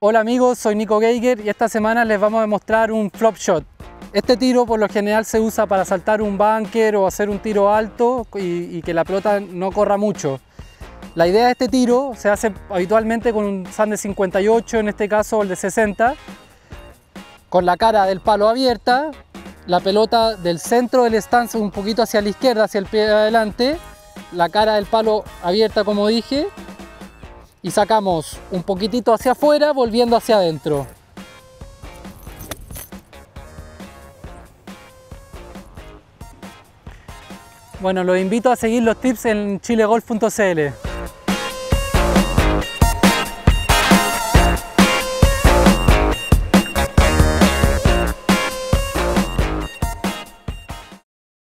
Hola amigos, soy Nico Geiger y esta semana les vamos a mostrar un flop shot. Este tiro por lo general se usa para saltar un bunker o hacer un tiro alto y que la pelota no corra mucho. La idea de este tiro se hace habitualmente con un sand de 58, en este caso el de 60, con la cara del palo abierta, la pelota del centro del stance un poquito hacia la izquierda, hacia el pie de adelante, la cara del palo abierta como dije, y sacamos un poquitito hacia afuera volviendo hacia adentro. Bueno, los invito a seguir los tips en chilegolf.cl.